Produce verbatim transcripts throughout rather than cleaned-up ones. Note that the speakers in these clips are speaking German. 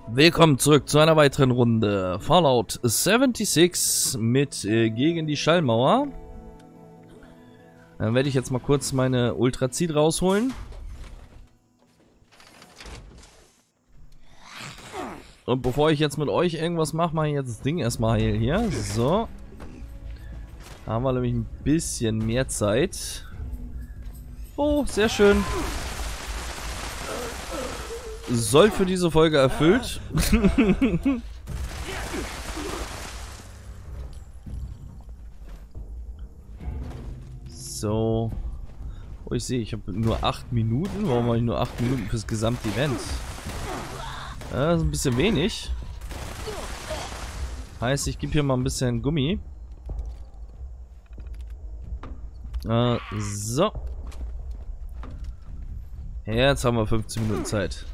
Willkommen zurück zu einer weiteren Runde Fallout sechsundsiebzig mit äh, gegen die Schallmauer. Dann werde ich jetzt mal kurz meine Ultrazid rausholen. Und bevor ich jetzt mit euch irgendwas mache, mache ich jetzt das Ding erstmal heil hier. So. Da haben wir nämlich ein bisschen mehr Zeit. Oh, sehr schön. Soll für diese Folge erfüllt. So. Oh, ich sehe, ich habe nur acht Minuten. Warum habe ich nur acht Minuten fürs gesamte Event? Ja, das ist ein bisschen wenig. Heißt, ich gebe hier mal ein bisschen Gummi. Äh, so. Jetzt haben wir fünfzehn Minuten Zeit.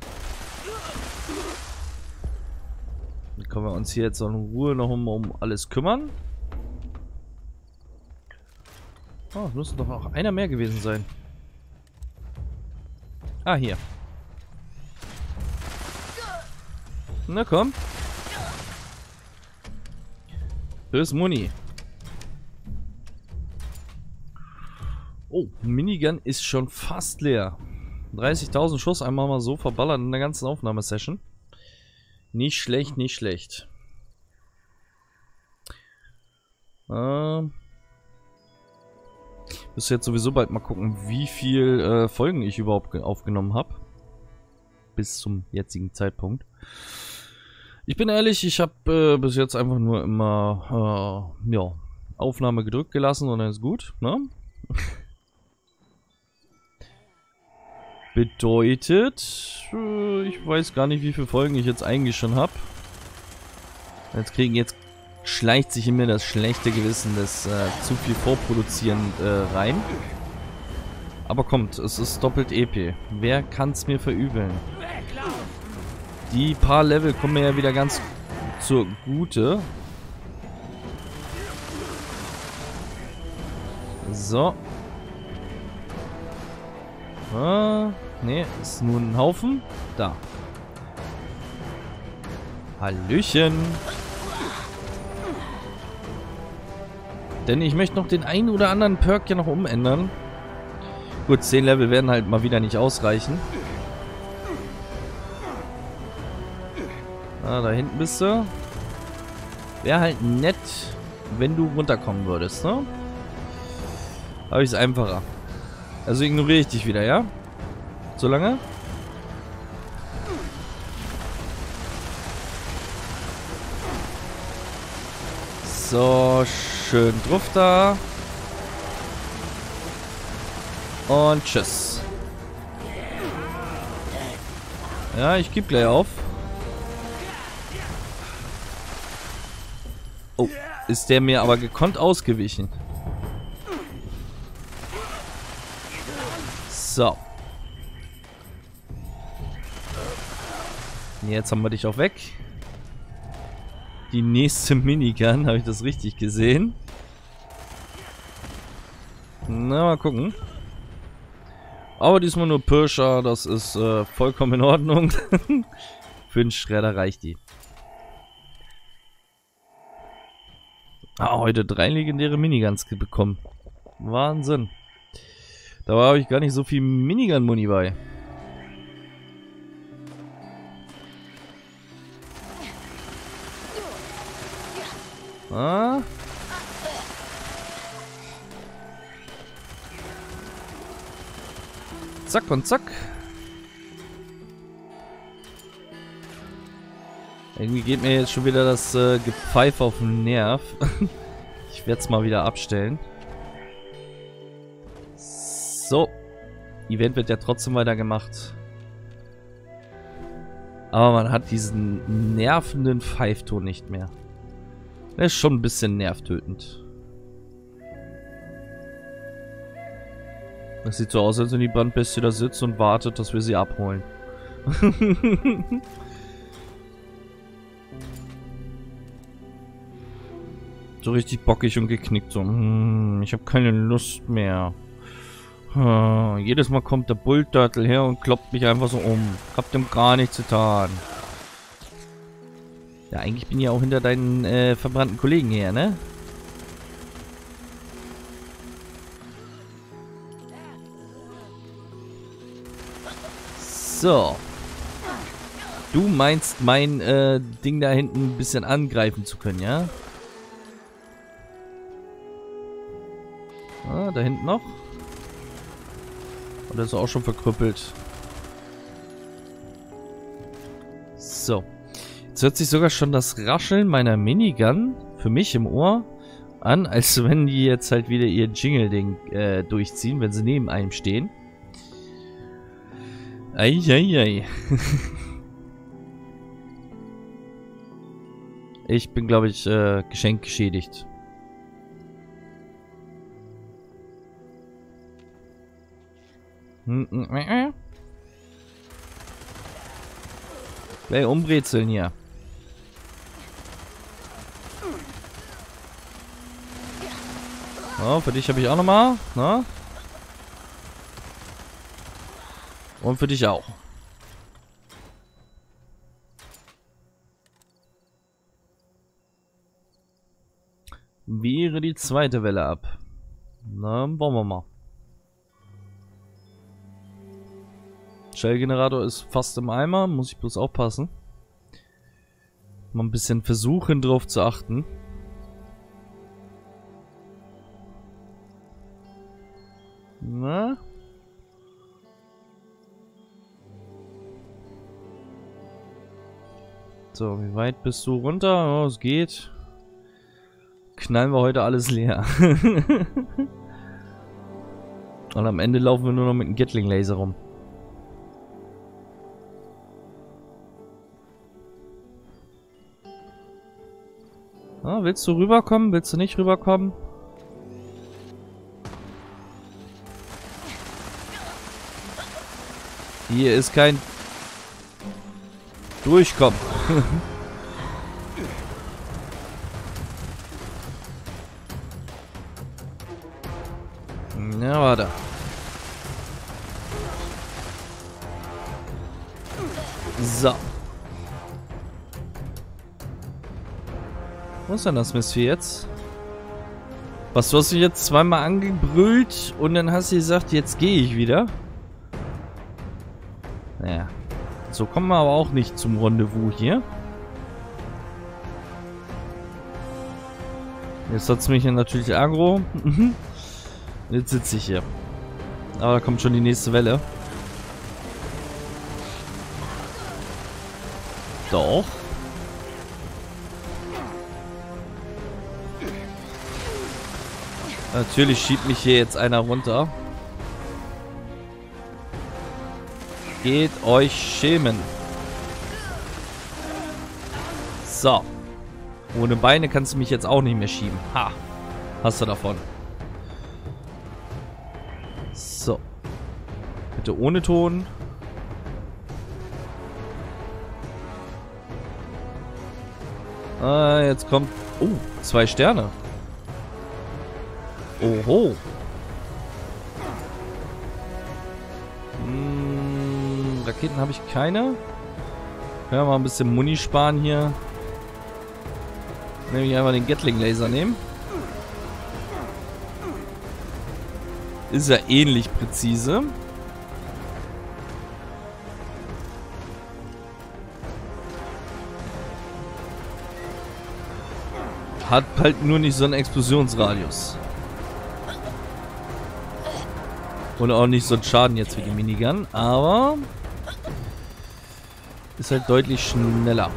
Dann können wir uns hier jetzt in Ruhe noch um, um alles kümmern. Oh, es müsste doch auch einer mehr gewesen sein. Ah, hier. Na komm. Fürs Muni. Oh, Minigun ist schon fast leer. dreißigtausend Schuss einmal mal so verballert in der ganzen Aufnahmesession. Nicht schlecht, nicht schlecht. Ähm. Ich muss jetzt sowieso bald mal gucken, wie viel äh, Folgen ich überhaupt aufgenommen habe. Bis zum jetzigen Zeitpunkt. Ich bin ehrlich, ich habe äh, bis jetzt einfach nur immer äh, ja, Aufnahme gedrückt gelassen und dann ist gut, ne? Bedeutet, äh, ich weiß gar nicht, wie viele Folgen ich jetzt eigentlich schon habe. Jetzt kriegen, jetzt schleicht sich in mir das schlechte Gewissen des äh, zu viel Vorproduzieren äh, rein. Aber kommt, es ist doppelt E P. Wer kann es mir verübeln? Die paar Level kommen mir ja wieder ganz zugute. So. Ah, ne, ist nur ein Haufen. Da. Hallöchen. Denn ich möchte noch den einen oder anderen Perk ja noch umändern. Gut, zehn Level werden halt mal wieder nicht ausreichen. Ah, da hinten bist du. Wäre halt nett, wenn du runterkommen würdest, ne? Aber ist einfacher. Also ignoriere ich dich wieder, ja? So lange? So, schön drauf da. Und tschüss. Ja, ich gebe gleich auf. Oh, ist der mir aber gekonnt ausgewichen. So. Jetzt haben wir dich auch weg. Die nächste Minigun, habe ich das richtig gesehen? Na, mal gucken. Aber diesmal nur Pirscher, das ist äh, vollkommen in Ordnung. Für den Schredder reicht die. Ah, heute drei legendäre Miniguns bekommen. Wahnsinn. Da habe ich gar nicht so viel Minigun-Muni bei. Ah. Zack und zack. Irgendwie geht mir jetzt schon wieder das äh, Gepfeife auf den Nerv. Ich werde es mal wieder abstellen. So. Event wird ja trotzdem weiter gemacht. Aber man hat diesen nervenden Pfeifton nicht mehr. Der ist schon ein bisschen nervtötend. Das sieht so aus, als wenn die Brandbestie da sitzt und wartet, dass wir sie abholen. So richtig bockig und geknickt. So, hm, ich habe keine Lust mehr. Hm, jedes Mal kommt der Bulldörtel her und kloppt mich einfach so um. Hab dem gar nichts getan. Ja, eigentlich bin ich ja auch hinter deinen äh, verbrannten Kollegen her, ne? So. Du meinst, mein äh, Ding da hinten ein bisschen angreifen zu können, ja? Ah, da hinten noch. Oder ist er auch schon verkrüppelt? So. Jetzt hört sich sogar schon das Rascheln meiner Minigun für mich im Ohr an, als wenn die jetzt halt wieder ihr Jingle-Ding äh, durchziehen, wenn sie neben einem stehen. Eieiei. Ich bin, glaube ich, äh, geschenkgeschädigt. Gleich umbrezeln hier. So, für dich habe ich auch nochmal. Na? Und für dich auch. Wehre die zweite Welle ab. Na, wollen wir mal. Shell-Generator ist fast im Eimer. Muss ich bloß aufpassen. Mal ein bisschen versuchen, drauf zu achten. Na? So, wie weit bist du runter? Oh, es geht. Knallen wir heute alles leer. Und am Ende laufen wir nur noch mit einem Gatling-Laser rum. Ah, willst du rüberkommen? Willst du nicht rüberkommen? Hier ist kein Durchkommen. Ja, warte. So. Was ist denn das Mistvieh jetzt? Was, du hast dich jetzt zweimal angebrüllt und dann hast du gesagt, jetzt gehe ich wieder? Naja. So kommen wir aber auch nicht zum Rendezvous hier. Jetzt hat es mich ja natürlich aggro. Jetzt sitze ich hier. Aber da kommt schon die nächste Welle. Doch. Natürlich schiebt mich hier jetzt einer runter. Geht euch schämen. So. Ohne Beine kannst du mich jetzt auch nicht mehr schieben. Ha. Hast du davon. So. Bitte ohne Ton. Ah, jetzt kommt... Oh, zwei Sterne. Oho. Hm, Raketen habe ich keine. Können wir mal ein bisschen Muni sparen hier. Nämlich einfach den Gatling-Laser nehmen. Ist ja ähnlich präzise. Hat halt nur nicht so einen Explosionsradius. Und auch nicht so einen Schaden jetzt wie die Minigun. Aber ist halt deutlich schneller.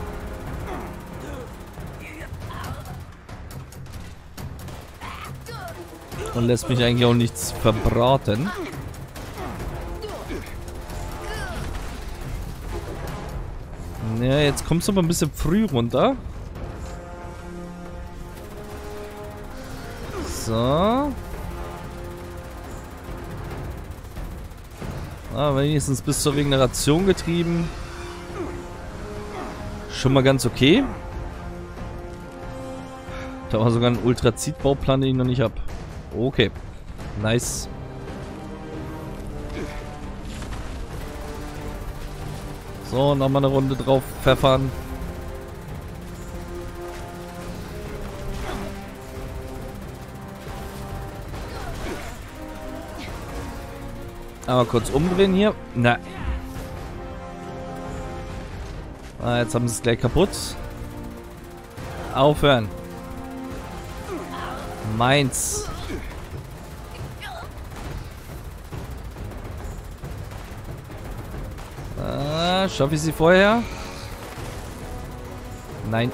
Und lässt mich eigentlich auch nichts verbraten. Ja, jetzt kommst du aber ein bisschen früh runter. So. Ah, wenigstens bis zur Regeneration getrieben. Schon mal ganz okay. Da war sogar ein Ultrazid-Bauplan, den ich noch nicht habe. Okay. Nice. So, nochmal eine Runde drauf pfeffern. Aber kurz umdrehen hier. Na. Ah, jetzt haben sie es gleich kaputt. Aufhören. Meins. Ah, schaffe ich sie vorher? Nein.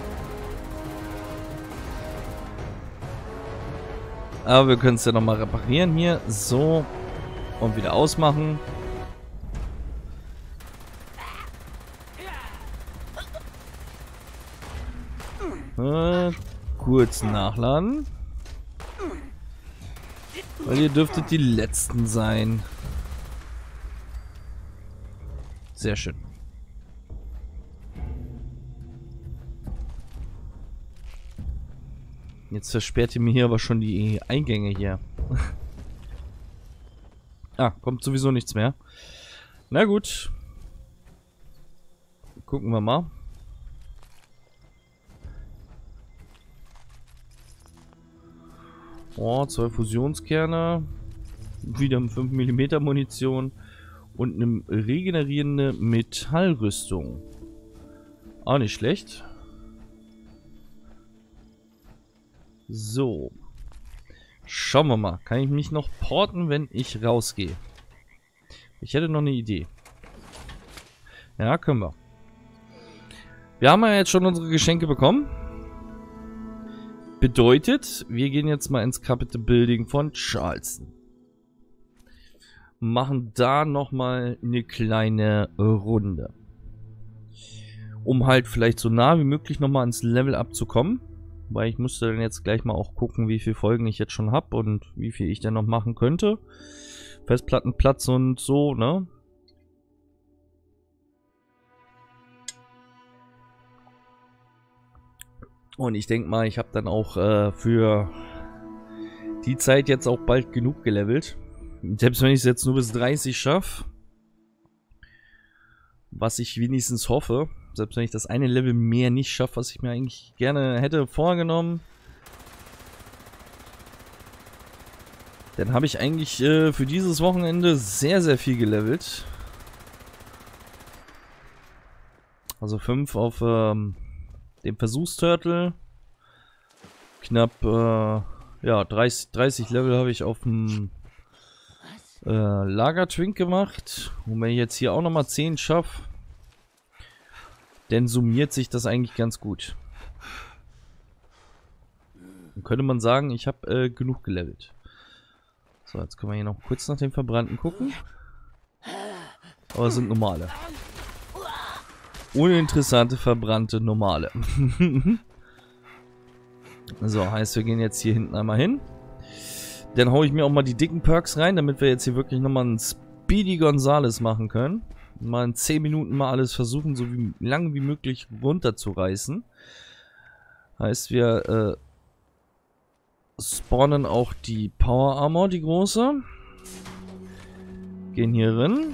Aber wir können es ja nochmal reparieren hier. So. Und wieder ausmachen. Äh, kurz nachladen. Weil ihr dürftet die Letzten sein. Sehr schön. Jetzt versperrt ihr mir hier aber schon die Eingänge hier. Ah, kommt sowieso nichts mehr. Na gut. Gucken wir mal. Oh, zwei Fusionskerne. Wieder fünf Millimeter Munition. Und eine regenerierende Metallrüstung. Auch nicht schlecht. So. Schauen wir mal. Kann ich mich noch porten, wenn ich rausgehe? Ich hätte noch eine Idee. Ja, können wir. Wir haben ja jetzt schon unsere Geschenke bekommen. Bedeutet, wir gehen jetzt mal ins Capital Building von Charleston. Machen da nochmal eine kleine Runde. Um halt vielleicht so nah wie möglich nochmal ans Level up zu kommen. Weil ich müsste dann jetzt gleich mal auch gucken, wie viele Folgen ich jetzt schon habe und wie viel ich denn noch machen könnte. Festplattenplatz und so, ne? Und ich denke mal, ich habe dann auch äh, für die Zeit jetzt auch bald genug gelevelt. Selbst wenn ich es jetzt nur bis dreißig schaffe. Was ich wenigstens hoffe. Selbst wenn ich das eine Level mehr nicht schaffe, was ich mir eigentlich gerne hätte vorgenommen. Dann habe ich eigentlich äh, für dieses Wochenende sehr, sehr viel gelevelt. Also fünf auf ähm, dem Versuchsturtle. Knapp äh, ja, dreißig, dreißig Level habe ich auf dem äh, Lagertwink gemacht. Und wenn ich jetzt hier auch nochmal zehn schaffe, dann summiert sich das eigentlich ganz gut. Dann könnte man sagen, ich habe äh, genug gelevelt. So, jetzt können wir hier noch kurz nach dem Verbrannten gucken. Aber es sind normale. Uninteressante, verbrannte, normale. So, heißt, wir gehen jetzt hier hinten einmal hin. Dann haue ich mir auch mal die dicken Perks rein, damit wir jetzt hier wirklich nochmal einen Speedy Gonzales machen können. Mal in zehn Minuten mal alles versuchen, so wie lange wie möglich runterzureißen. Heißt, wir äh, spawnen auch die Power Armor, die große. Gehen hier rein.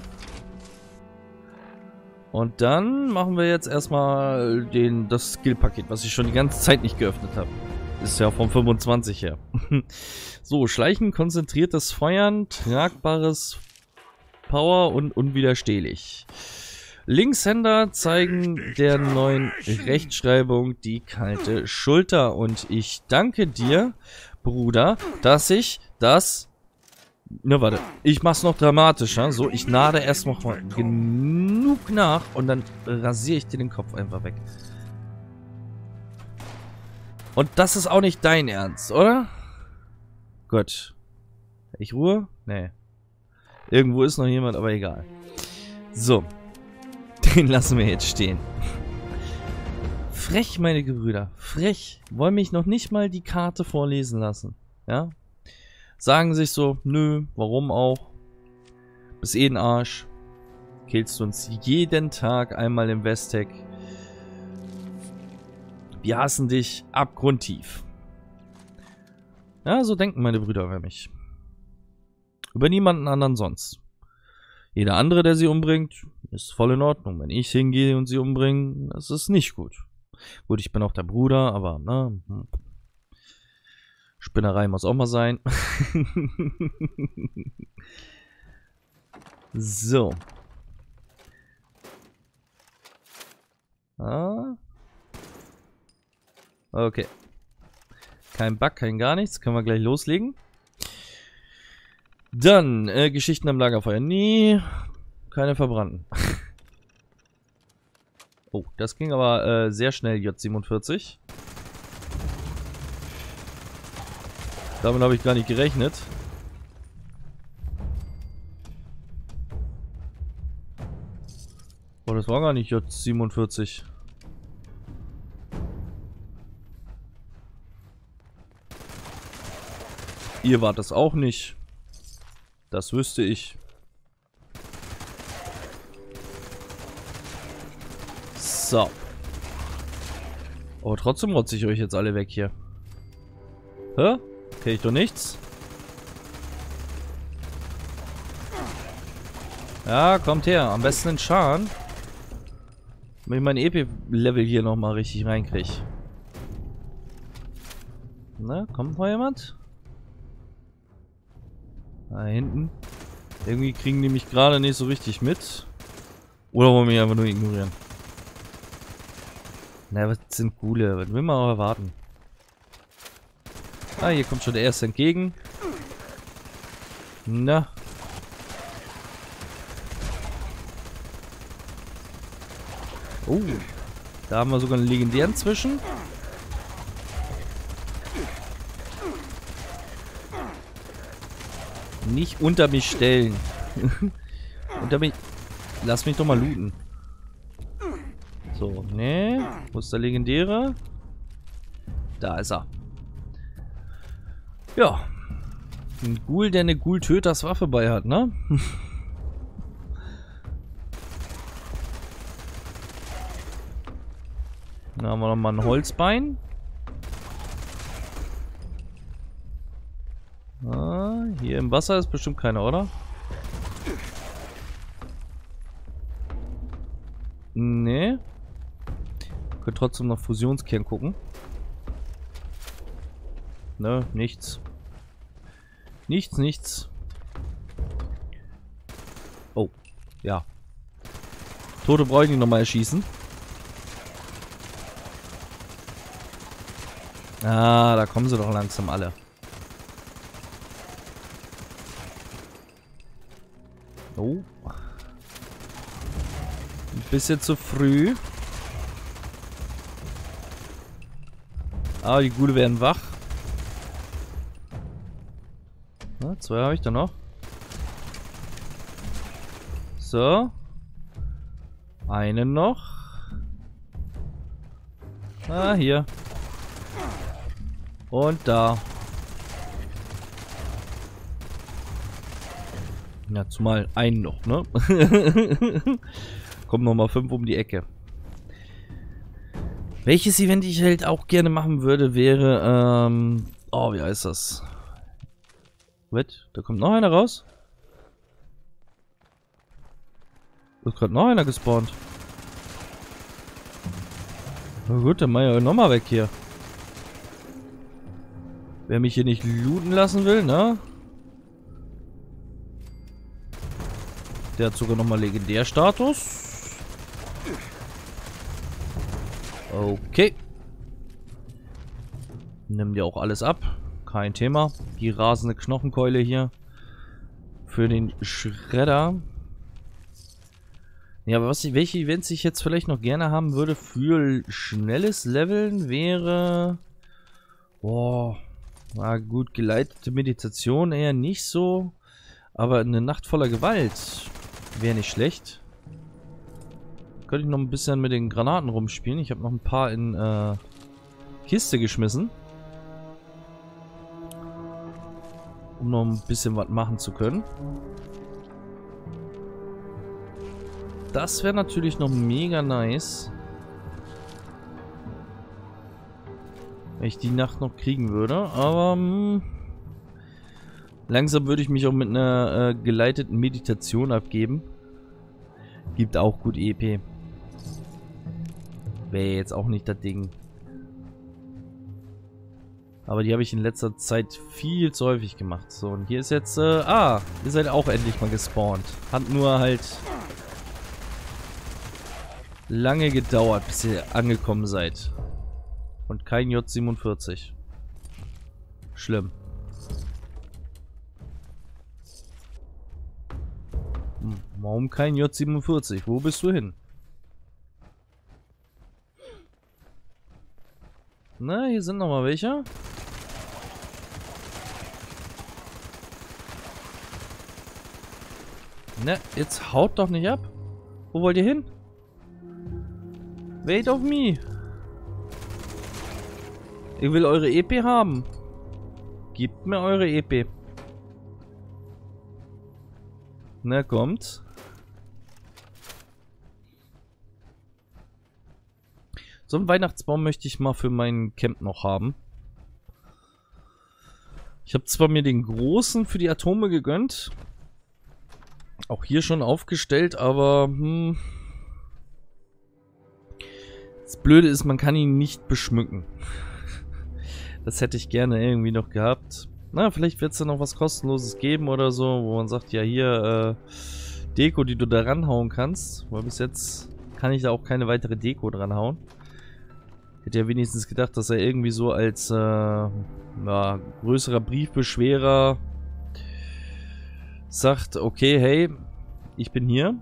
Und dann machen wir jetzt erstmal den, das Skill-Paket, was ich schon die ganze Zeit nicht geöffnet habe. Ist ja vom fünfundzwanzig her. So, Schleichen, konzentriertes Feuern, tragbares Power und unwiderstehlich. Linkshänder zeigen der neuen Rechtschreibung die kalte Schulter. Und ich danke dir, Bruder, dass ich das... Na, warte. Ich mach's noch dramatischer. So, ich nade erst noch mal genug nach und dann rasiere ich dir den Kopf einfach weg. Und das ist auch nicht dein Ernst, oder? Gut. Ich Ruhe? Nee. Irgendwo ist noch jemand, aber egal. So. Den lassen wir jetzt stehen. Frech, meine Gebrüder. Frech. Wollen mich noch nicht mal die Karte vorlesen lassen. Ja? Sagen sich so, nö, warum auch? Bist eh ein Arsch. Killst du uns jeden Tag einmal im Westtech. Wir hassen dich abgrundtief. Ja, so denken meine Brüder über mich. Über niemanden anderen sonst. Jeder andere, der sie umbringt, ist voll in Ordnung. Wenn ich hingehe und sie umbringe, das ist nicht gut. Gut, ich bin auch der Bruder, aber, ne... Spinnerei muss auch mal sein. So. Ah. Okay. Kein Bug, kein gar nichts. Können wir gleich loslegen. Dann, äh, Geschichten am Lagerfeuer. Nee, keine verbrannten. Oh, das ging aber äh, sehr schnell, J siebenundvierzig. Damit habe ich gar nicht gerechnet. Oh, das war gar nicht J siebenundvierzig. Ihr wart das auch nicht. Das wüsste ich. So. Aber trotzdem rotze ich euch jetzt alle weg hier. Hä? Krieg ich doch nichts? Ja, kommt her. Am besten in Schan. Wenn ich mein E P-Level hier nochmal richtig reinkriege. Na, kommt mal jemand? Da hinten. Irgendwie kriegen die mich gerade nicht so richtig mit. Oder wollen wir mich einfach nur ignorieren? Na, was sind coole? Was will man auch erwarten? Ah, hier kommt schon der erste entgegen. Na. Oh. Da haben wir sogar einen legendären zwischen. Nicht unter mich stellen. Unter mich. Lass mich doch mal looten. So, ne. Wo ist der legendäre? Da ist er. Ja. Ein Ghoul, der eine Ghoul-Töters-Waffe bei hat, ne? Da haben wir nochmal ein Holzbein. Ah, hier im Wasser ist bestimmt keiner, oder? Nee. Könnt trotzdem noch Fusionskern gucken. Ne, nichts. Nichts, nichts. Oh, ja. Tote brauche ich nicht nochmal erschießen. Ah, da kommen sie doch langsam alle. Oh. Ein bisschen zu früh. Aber die Ghule werden wach. Na, zwei habe ich da noch. So. Einen noch. Ah, hier. Und da. Ja, zumal einen noch, ne? Kommen nochmal fünf um die Ecke. Welches Event ich halt auch gerne machen würde, wäre, ähm... oh, wie heißt das? Wett, da kommt noch einer raus. Da ist gerade noch einer gespawnt. Na gut, dann mach ich ja nochmal weg hier. Wer mich hier nicht looten lassen will, ne? Der hat sogar nochmal Legendärstatus. Okay. Nimm dir auch alles ab. Kein Thema. Die rasende Knochenkeule hier. Für den Schredder. Ja, aber was ich, welche Events ich jetzt vielleicht noch gerne haben würde für schnelles Leveln wäre... Boah... Na gut, geleitete Meditation eher nicht so. Aber eine Nacht voller Gewalt wäre nicht schlecht. Könnte ich noch ein bisschen mit den Granaten rumspielen. Ich habe noch ein paar in äh, Kiste geschmissen. Um noch ein bisschen was machen zu können. Das wäre natürlich noch mega nice. Wenn ich die Nacht noch kriegen würde. Aber mh, langsam würde ich mich auch mit einer äh, geleiteten Meditation abgeben. Gibt auch gut E P. Wäre jetzt auch nicht das Ding. Aber die habe ich in letzter Zeit viel zu häufig gemacht. So, und hier ist jetzt, äh, ah, ihr seid auch endlich mal gespawnt. Hat nur halt lange gedauert, bis ihr angekommen seid. Und kein J siebenundvierzig. Schlimm. Hm, warum kein J siebenundvierzig? Wo bist du hin? Na, hier sind noch mal welche. Ne, jetzt haut doch nicht ab. Wo wollt ihr hin? Wait of me. Ich will eure E P haben. Gebt mir eure E P. Na, kommt. So einen Weihnachtsbaum möchte ich mal für mein Camp noch haben. Ich habe zwar mir den großen für die Atome gegönnt. Auch hier schon aufgestellt, aber hm, das Blöde ist, man kann ihn nicht beschmücken. Das hätte ich gerne irgendwie noch gehabt. Na, vielleicht wird es da noch was Kostenloses geben oder so, wo man sagt, ja hier, äh, Deko, die du da ranhauen kannst. Weil bis jetzt kann ich da auch keine weitere Deko dran hauen. Hätte ja wenigstens gedacht, dass er irgendwie so als äh, ja, größerer Briefbeschwerer sagt, okay, hey, ich bin hier.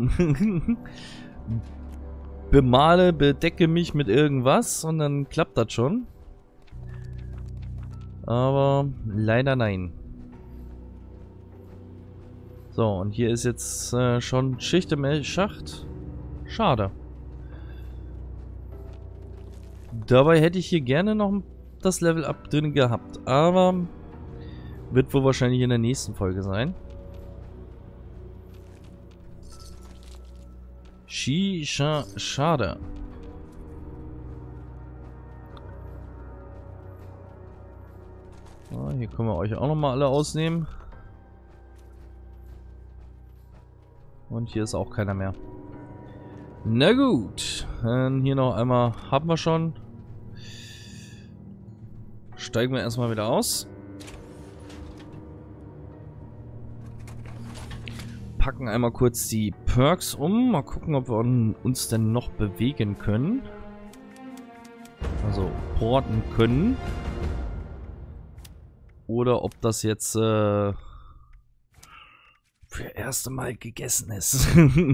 Bemale, bedecke mich mit irgendwas und dann klappt das schon. Aber leider nein. So, und hier ist jetzt äh, schon Schicht im Schacht. Schade. Dabei hätte ich hier gerne noch das Level-Up drin gehabt, aber wird wohl wahrscheinlich in der nächsten Folge sein. Shisha, schade. So, hier können wir euch auch nochmal alle ausnehmen. Und hier ist auch keiner mehr. Na gut, dann hier noch einmal haben wir schon. Steigen wir erstmal wieder aus. Packen einmal kurz die Perks um. Mal gucken, ob wir uns denn noch bewegen können. Also porten können. Oder ob das jetzt äh, für erste Mal gegessen ist.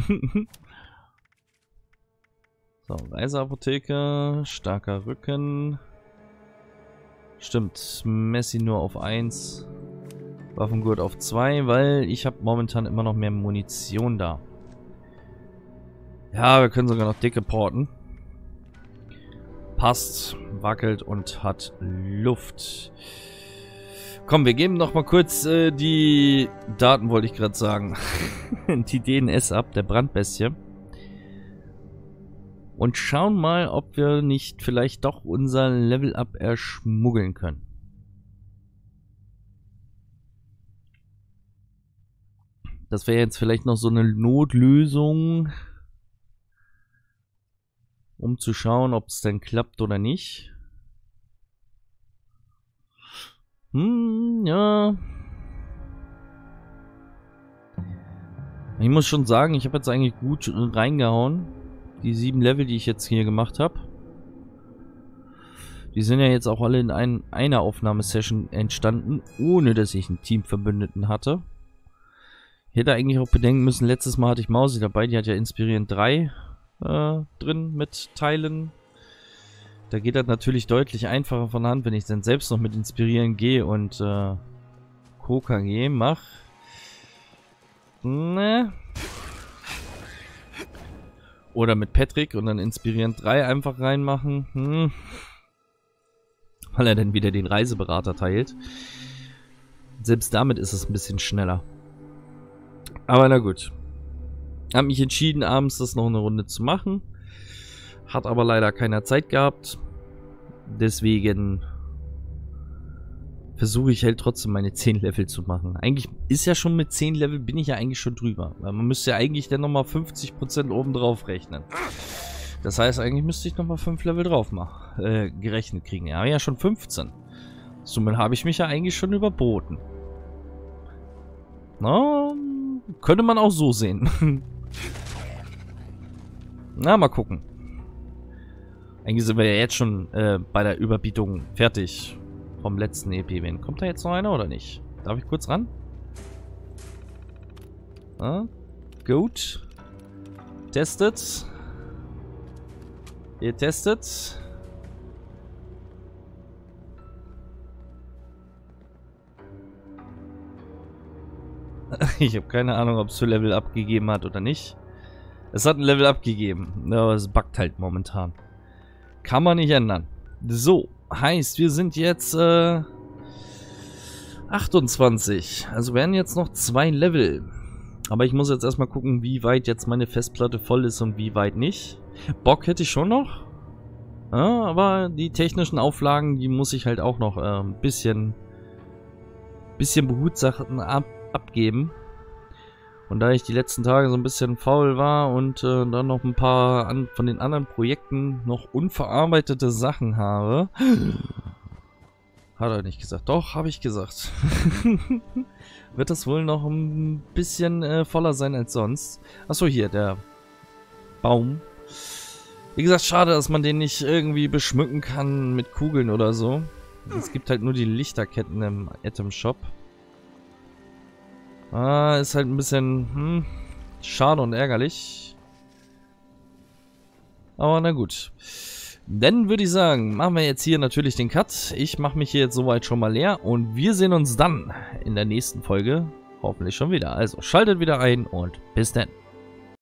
So, Reiseapotheke, starker Rücken. Stimmt, Messi nur auf eins. Waffengurt auf zwei, weil ich habe momentan immer noch mehr Munition da. Ja, wir können sogar noch dicke porten. Passt, wackelt und hat Luft. Komm, wir geben noch mal kurz äh, die Daten, wollte ich gerade sagen. Die D N S ab, der Brandbestie. Und schauen mal, ob wir nicht vielleicht doch unser Level-Up erschmuggeln können. Das wäre jetzt vielleicht noch so eine Notlösung, um zu schauen, ob es denn klappt oder nicht. Hm, ja. Ich muss schon sagen, ich habe jetzt eigentlich gut reingehauen. Die sieben Level, die ich jetzt hier gemacht habe. Die sind ja jetzt auch alle in ein, einer Aufnahmesession entstanden, ohne dass ich einen Teamverbündeten hatte. Ich hätte eigentlich auch bedenken müssen, letztes Mal hatte ich Mausi dabei, die hat ja Inspirierend drei äh, drin mit Teilen. Da geht das natürlich deutlich einfacher von Hand, wenn ich dann selbst noch mit Inspirieren gehe und äh, K K G mache. Ne. Oder mit Patrick und dann Inspirierend drei einfach reinmachen. Hm. Weil er dann wieder den Reiseberater teilt. Selbst damit ist es ein bisschen schneller. Aber na gut. Hab mich entschieden, abends das noch eine Runde zu machen. Hat aber leider keiner Zeit gehabt. Deswegen versuche ich halt trotzdem meine zehn Level zu machen. Eigentlich ist ja schon mit zehn Level bin ich ja eigentlich schon drüber. Weil man müsste ja eigentlich dann nochmal fünfzig Prozent oben drauf rechnen. Das heißt, eigentlich müsste ich nochmal fünf Level drauf machen. Äh, gerechnet kriegen. Ja, ja schon fünfzehn. Somit habe ich mich ja eigentlich schon überboten. Na, könnte man auch so sehen. Na, mal gucken. Eigentlich sind wir ja jetzt schon äh, bei der Überbietung fertig vom letzten E P-Win. Kommt da jetzt noch einer oder nicht? Darf ich kurz ran? Ah, gut. Testet. Ihr testet. Ich habe keine Ahnung, ob es zu Level abgegeben hat oder nicht. Es hat ein Level abgegeben. Aber es buggt halt momentan. Kann man nicht ändern. So, heißt, wir sind jetzt äh, achtundzwanzig. Also werden jetzt noch zwei Level. Aber ich muss jetzt erstmal gucken, wie weit jetzt meine Festplatte voll ist und wie weit nicht. Bock hätte ich schon noch. Ja, aber die technischen Auflagen, die muss ich halt auch noch äh, ein bisschen, bisschen behutsam ab, abgeben. Und da ich die letzten Tage so ein bisschen faul war und äh, dann noch ein paar an, von den anderen Projekten noch unverarbeitete Sachen habe. Hat er nicht gesagt. Doch, habe ich gesagt. Wird das wohl noch ein bisschen äh, voller sein als sonst. Achso, hier, der Baum. Wie gesagt, schade, dass man den nicht irgendwie beschmücken kann mit Kugeln oder so. Es gibt halt nur die Lichterketten im Item Shop. Ah, ist halt ein bisschen hm, schade und ärgerlich. Aber na gut. Dann würde ich sagen, machen wir jetzt hier natürlich den Cut. Ich mache mich hier jetzt soweit schon mal leer und wir sehen uns dann in der nächsten Folge hoffentlich schon wieder. Also schaltet wieder ein und bis dann.